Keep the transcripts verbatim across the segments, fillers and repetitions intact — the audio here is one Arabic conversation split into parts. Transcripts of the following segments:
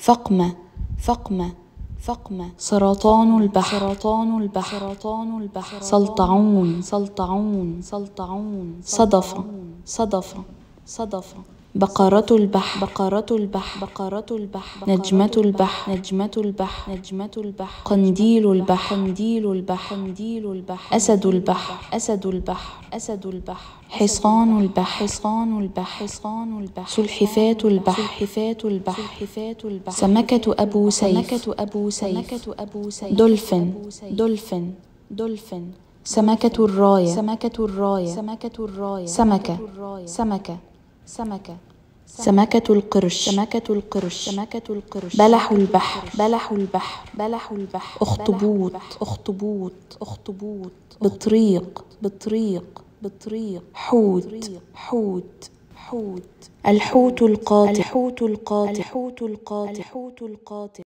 فقمة فقمة فقمة سرطان البحر سرطان البحر سرطان البحر سلطعون سلطعون سلطعون صدفة صدفة صدفة بقرة البحر بقرة البحر بقرة البحر نجمة البحر نجمة البحر نجمة البحر قنديل البحر قنديل البحر قنديل البحر أسد البحر أسد البحر أسد البحر حصان البحر حصان البحر حصان البحر سلحفاة البحر سلحفاة البحر سلحفاة البحر سمكة أبو سيف سمكة أبو سيف سمكة أبو سيف دولفين دولفين دولفين سمكة الراية سمكة الراية سمكة الراية سمكة سمكة سمكة سمكة القرش سمكة القرش سمكة القرش بلح البحر بلح البحر بلح البحر أخطبوط أخطبوط أخطبوط بطريق بطريق بطريق حوت حوت حوت الحوت القاتل الحوت القاتل الحوت القاتل الحوت القاتل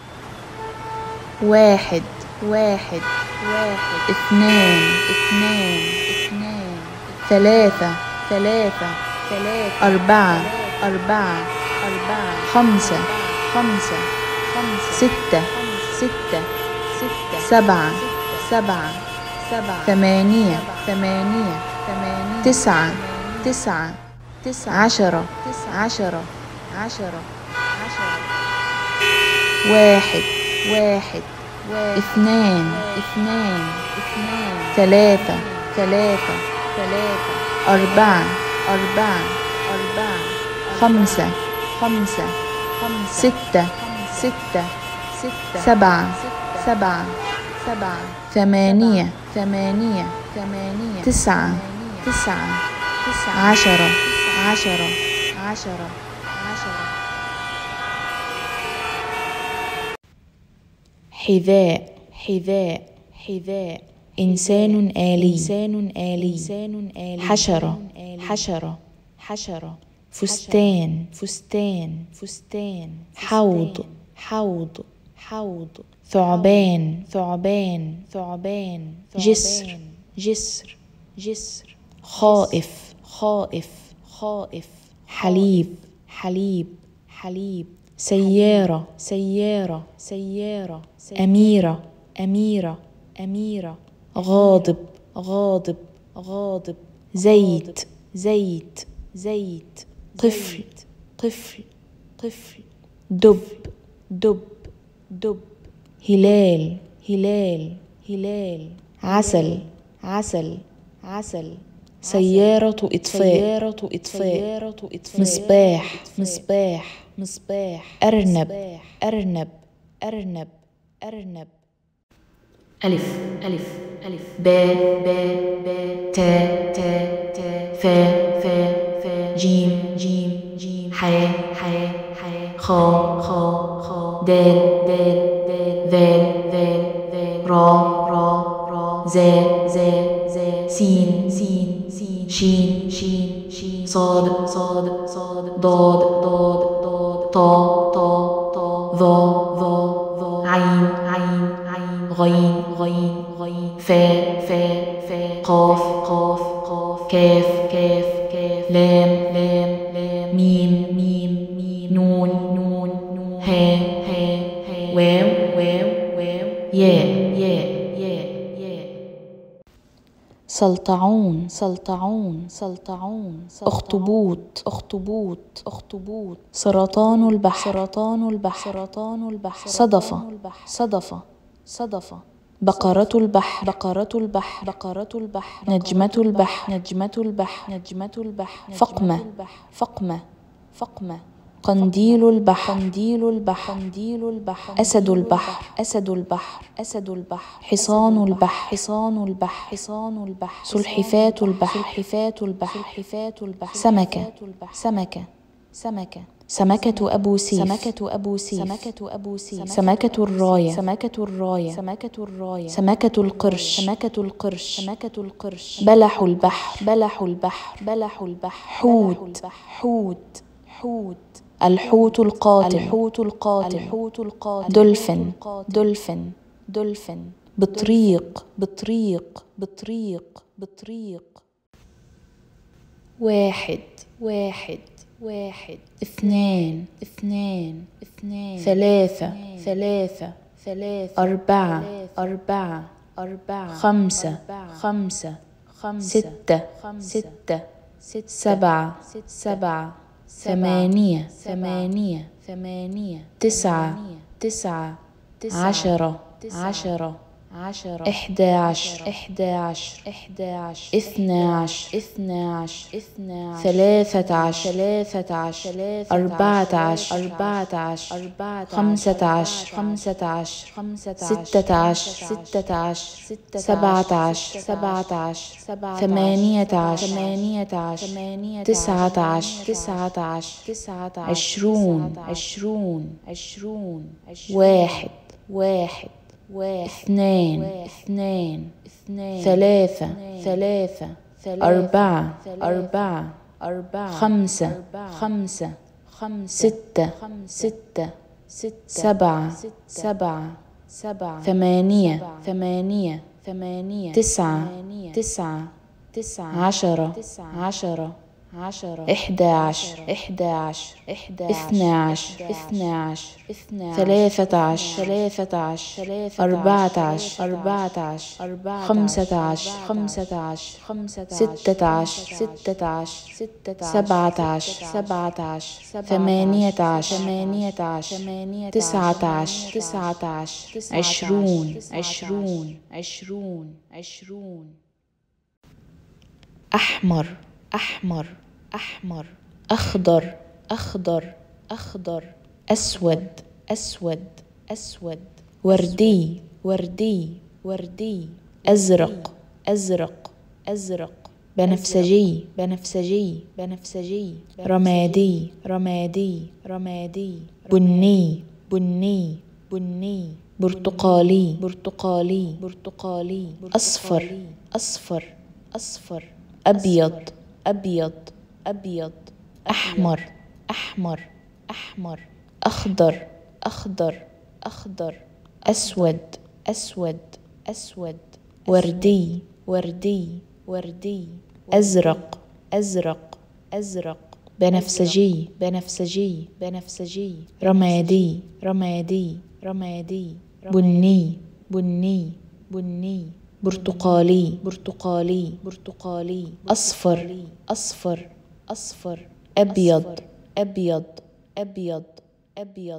واحد واحد واحد اثنان اثنان اثنان ثلاثة ثلاثة ثلاثة أربعة أربعة أربعة خمسة خمسة خمسة ستة ستة ستة سبعة سبعة سبعة ثمانية ثمانية ثمانية تسعة تسعة تسعة عشرة عشرة عشرة عشرة واحد واحد واحد اثنان اثنان اثنان ثلاثة ثلاثة ثلاثة أربعة أربعة أربعة خمسة خمسة خمسة ستة ستة ستة سبعة سبعة سبعة ثمانية ثمانية ثمانية تسعة تسعة تسعة عشرة عشرة عشرة عشرة حذاء حذاء حذاء إنسان آلي إنسان آلي إنسان آلي حشرة حشرة حشرة فستان فستان فستان حوض حوض حوض ثعبان ثعبان ثعبان جسر جسر جسر خائف خائف خائف حليب حليب حليب سيارة سيارة سيارة أميرة أميرة أميرة غاضب غاضب غاضب زيت زيت زيت طفل طفل طفل دب دب دب هلال هلال هلال عسل عسل عسل سيارة إطفاء سيارة إطفاء مصباح مصباح مصباح أرنب أرنب أرنب أرنب ألف ألف ألف باء باء باء تاء تاء تاء فاء فاء فاء جيم جيم جيم حاء حاء حاء خاء خاء خاء دال دال دال ذال ذال ذال را را را زاء زاء زاء سين سين سين شين شين شين صاد صاد صاد ضاد ضاد ضاد طاء طاء طاء ظا ظا ظا عين عين عين غين غين غين فاء فاء فاء قاف قاف قاف كاف كاف كاف لام لام لام ميم ميم ميم نون نون نون ها ها ها واو واو واو ياء ياء ياء ياء سلطعون سلطعون سلطعون أخطبوط أخطبوط أخطبوط سرطان البحر سرطان البحر سرطان البحر صدفة صدفة صدفة بقرة البحر بقرة البحر بقرة البحر نجمة البحر نجمة البحر نجمة البحر فقمة فقمة فقمة قنديل البحر قنديل البحر قنديل البحر أسد البحر أسد البحر أسد البحر حصان البحر حصان البحر حصان البحر سلحفاة البحر سلحفاة البحر سلحفاة البحر سمكة سمكة سمكة سمكة أبو سيف سمكة أبو سيف سمكة أبو سيف سمكة الراية سمكة الراية سمكة الراية سمكة القرش سمكة القرش سمكة القرش بلح البحر بلح البحر بلح البحر حوت حوت حوت الحوت القاتل الحوت القاتل الحوت القاتل دولفين دولفين دولفين بطريق بطريق بطريق بطريق واحد واحد واحد اثنان اثنان اثنان ثلاثة ثلاثة ثلاثة أربعة أربعة أربعة خمسة خمسة خمسة ستة ستة سبعة سبعة ثمانية ثمانية ثمانية تسعة تسعة عشرة عشرة عشرة إحدى عشر إحدى عشر إحدى عشر إثنى عشر إثنى عشر إثنى عشر ثلاثة عشر ثلاثة عشر أربعة عشر أربعة عشر أربعة خمسة عشر خمسة عشر خمسة ستة عشر ستة عشر سبعة عشر سبعة عشر ثمانية عشر ثمانية عشر تسعة عشر تسعة عشر تسعة عشرون عشرون عشرون واحد واحد واحد اثنان اثنان اثنان ثلاثة ثلاثة أربعة أربعة أربعة خمسة خمسة خمسة ستة ستة سبعة سبعة سبعة ثمانية ثمانية ثمانية تسعة تسعة تسعة عشرة عشرة عشرة إحدى عشر إحدى عشر إحدى اثنى عشر اثنى عشر ثلاثة عشر ثلاثة عشر أربعة عشر أربعة عشر خمسة عشر خمسة عشر ستة عشر ستة عشر سبعة عشر سبعة عشر ثمانية عشر ثمانية عشر تسعة عشر تسعة عشر عشرون عشرون عشرون عشرون أحمر أحمر أحمر أخضر أخضر أخضر أسود أسود أسود وردي وردي وردي أزرق أزرق أزرق بنفسجي بنفسجي بنفسجي رمادي رمادي رمادي بني بني بني برتقالي برتقالي برتقالي أصفر أصفر أصفر أبيض أبيض أبيض أحمر أحمر أحمر أخضر أخضر أخضر أسود أسود أسود وردي وردي وردي أزرق أزرق أزرق بنفسجي بنفسجي بنفسجي رمادي رمادي رمادي بني بني بني برتقالي برتقالي برتقالي أصفر أصفر أصفر أبيض أبيض أبيض أبيض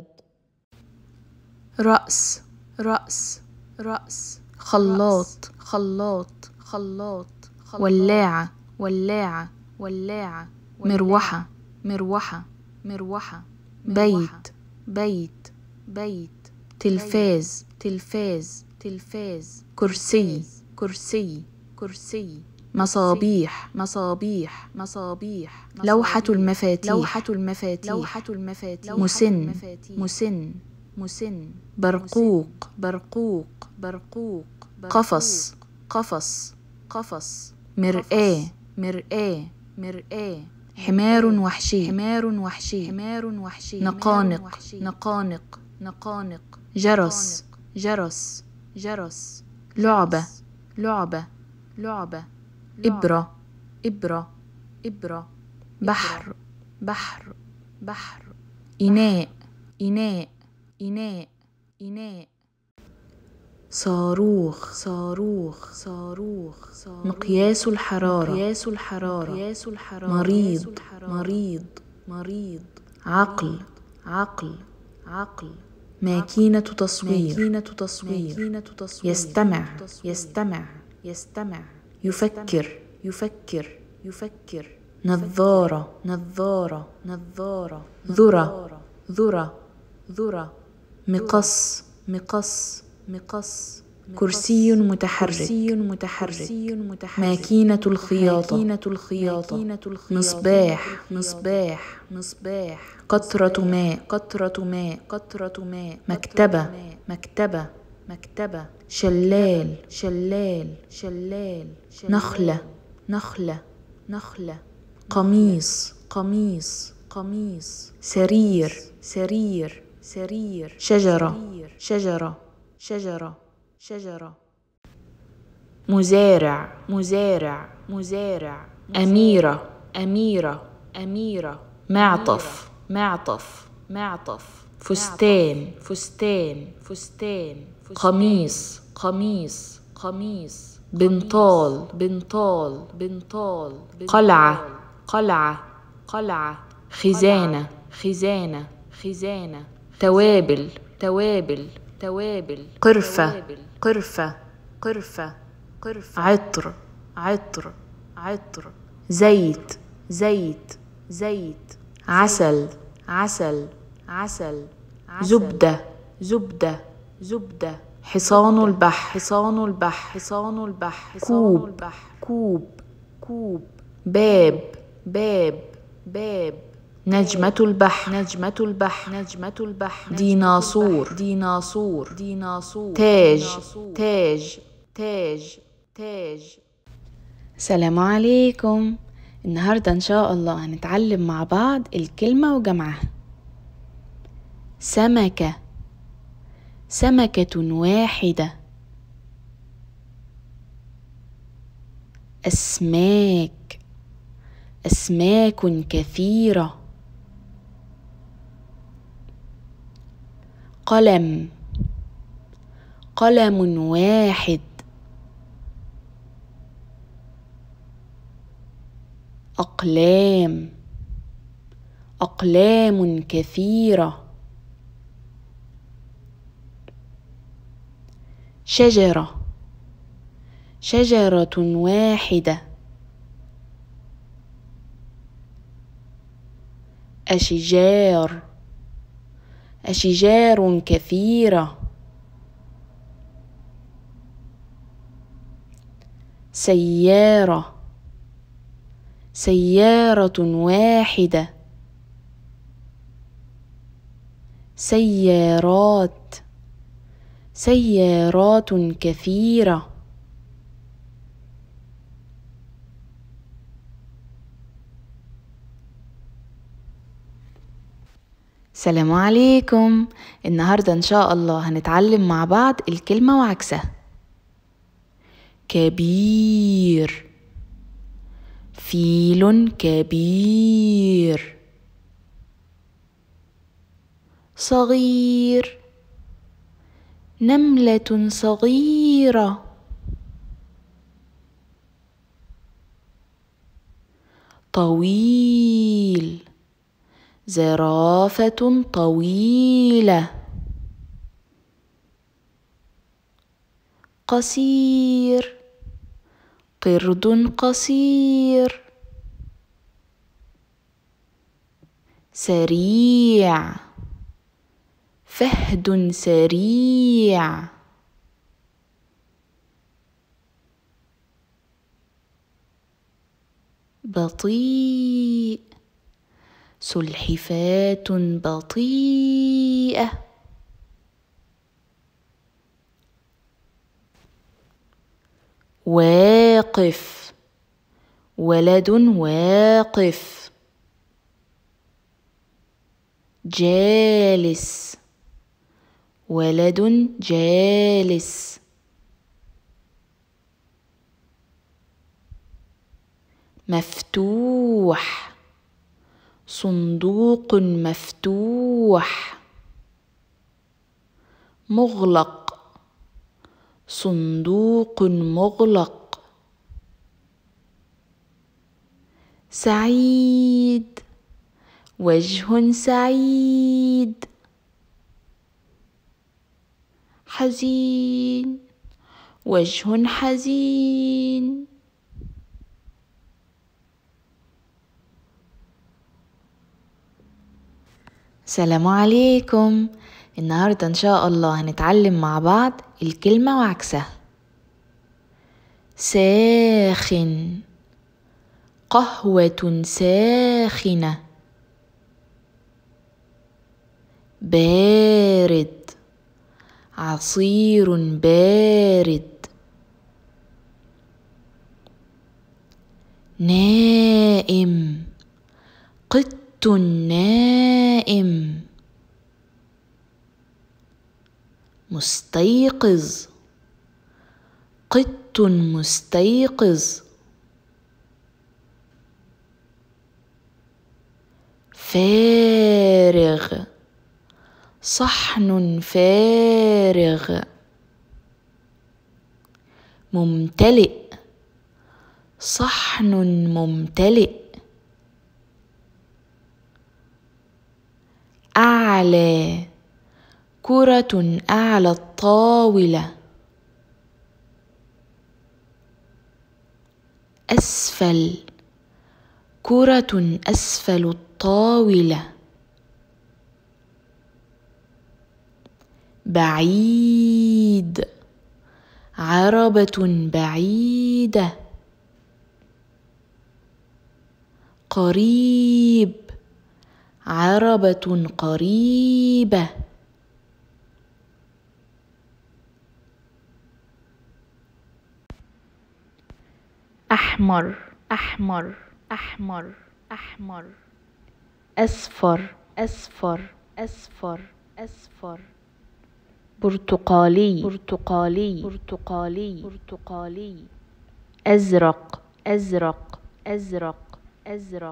رأس رأس رأس خلاط خلاط خلاط ولاعة ولاعة ولاعة مروحة مروحة مروحة بيت بيت بيت تلفاز تلفاز تلفاز كرسي كرسي كرسي مصابيح مصابيح مصابيح لوحة المفاتيح لوحة المفاتيح لوحة المفاتيح مسن مسن مسن برقوق برقوق برقوق قفص قفص قفص مرآة مرآة مرآة حمار وحشي حمار وحشي حمار وحشي نقانق نقانق نقانق جرس جرس جرس لعبة لعبة لعبة إبرة إبرة إبرة بحر بحر بحر إناء إناء إناء إناء صاروخ صاروخ صاروخ مقياس الحرارة مقياس الحرارة مقياس الحرارة مريض مريض مريض عقل عقل عقل ماكينة تصوير ماكينة تصوير يستمع يستمع يستمع يفكر يفكر يفكر نظارة نظارة نظارة ذرة ذرة ذرة مقص مقص مقص كرسي متحرك كرسي متحرك ماكينة الخياطة ماكينة الخياطة مصباح مصباح مصباح قطرة ماء قطرة ماء قطرة ماء مكتبة مكتبة مكتبة شلال شلال شلال نخلة نخلة نخلة قميص قميص قميص سرير سرير سرير شجرة شجرة شجرة شجرة مزارع مزارع مزارع أميرة أميرة أميرة معطف معطف معطف فستان فستان فستان قميص قميص قميص بنطال بنطال بنطال قلعة قلعة قلعة خزانة خزانة خزانة توابل توابل توابل قرفة قرفة قرفة قرفة عطر عطر عطر زيت زيت زيت عسل عسل عسل زبدة زبدة زبدة حصان البحر حصان البحر حصان البحر كوب كوب كوب باب باب باب نجمة البحر نجمة البحر نجمة البحر ديناصور ديناصور ديناصور تاج تاج تاج تاج. السلام عليكم. النهاردة إن شاء الله هنتعلم مع بعض الكلمة وجمعها. سمكة سمكة واحدة. أسماك أسماك كثيرة. قلم قلم واحد. أقلام أقلام كثيرة. شجرة شجرة واحدة. أشجار أشجار كثيرة. سيارة سيارة واحدة. سيارات سيارات كثيرة. السلام عليكم. النهاردة إن شاء الله هنتعلم مع بعض الكلمة وعكسها. كبير فيل كبير. صغير نملة صغيرة. طويل زرافة طويلة. قصير قرد قصير. سريع فهد سريع. بطيء سلحفاة بطيئة. واقف ولد واقف. جالس ولد جالس. مفتوح صندوق مفتوح. مغلق صندوق مغلق. سعيد وجه سعيد. حزين وجه حزين. السلام عليكم. النهاردة إن شاء الله هنتعلم مع بعض الكلمة وعكسها. ساخن قهوة ساخنة. بارد عصير بارد. نائم قط نائم. مستيقظ قط مستيقظ. فارغ صحن فارغ ممتلئ صحن ممتلئ أعلى كرة أعلى الطاولة أسفل كرة أسفل الطاولة بعيد عربة بعيدة قريب عربة قريبة أحمر أحمر أحمر أحمر أصفر أصفر أصفر أصفر برتقالي برتقالي برتقالي برتقالي أزرق أزرق أزرق أزرق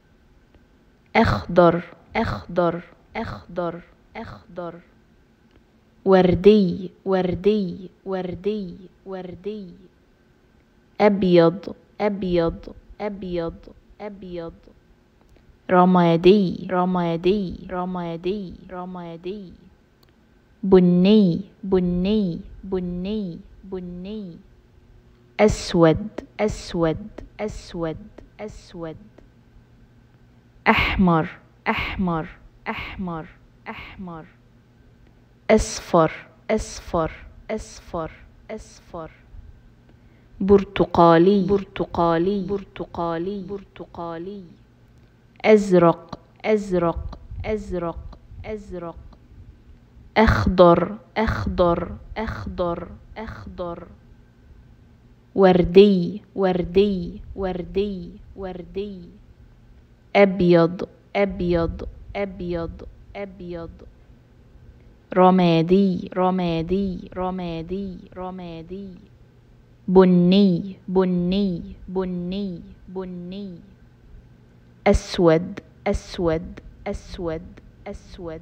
أخضر أخضر أخضر أخضر وردي وردي وردي وردي أبيض أبيض أبيض أبيض رمادي رمادي رمادي رمادي بني بني بني بني أسود أسود أسود أسود أحمر أحمر أحمر أحمر أصفر أصفر أصفر أصفر برتقالي برتقالي برتقالي برتقالي أزرق أزرق أزرق أزرق أخضر أخضر أخضر أخضر وردي وردي وردي وردي أبيض أبيض أبيض أبيض رمادي رمادي رمادي رمادي بني بني بني بني أسود أسود أسود أسود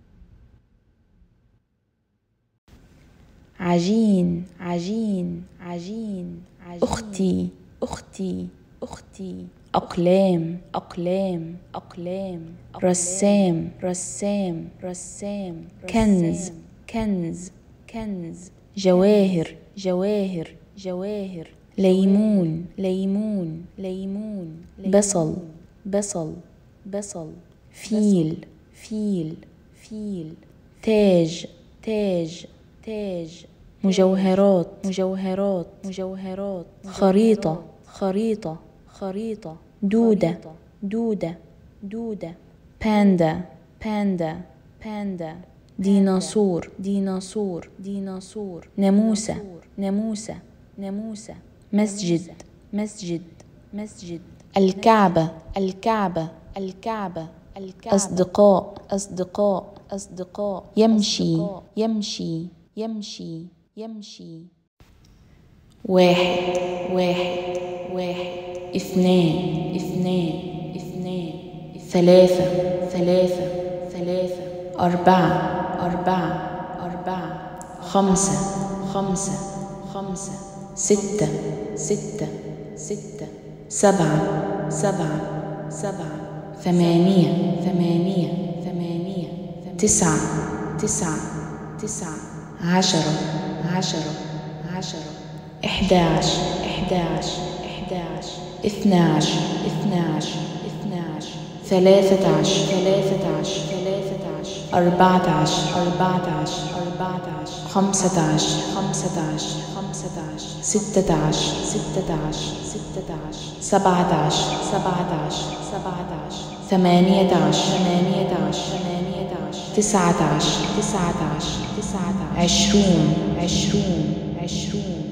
عجين عجين عجين عجين أختي أختي أختي أقلام أقلام أقلام رسام رسام رسام كنز كنز كنز جواهر جواهر جواهر ليمون ليمون ليمون بصل بصل بصل فيل فيل فيل تاج تاج تاج مجوهرات مجوهرات مجوهرات خريطة خريطة خريطة دودة دودة دودة باندا باندا باندا ديناصور ديناصور ديناصور ناموسة ناموسة ناموسة مسجد مسجد مسجد الكعبة الكعبة الكعبة أصدقاء أصدقاء أصدقاء يمشي يمشي يمشي يمشي واحد واحد واحد اثنان اثنان اثنان ثلاثة ثلاثة ثلاثة أربعة أربعة أربعة خمسة خمسة خمسة ستة ستة ستة سبعة سبعة سبعة ثمانية ثمانية ثمانية تسعة تسعة تسعة عشرة عشرة عشرة إحداش إحداش إحداش اثناش اثناش اثناش ثلاثة عشر ثلاثة عشر ثلاثة عشر أربعة عشر أربعة عشر أربعة عشر خمسة عشر خمسة عشر خمسة عشر ستة عشر ستة عشر ستة عشر سبعة عشر سبعة عشر سبعة عشر ثمانية عشر ثمانية عشر ثمانية عشر تسعة عشر تسعة عشر تسعة عشر عشرون عشرون عشرون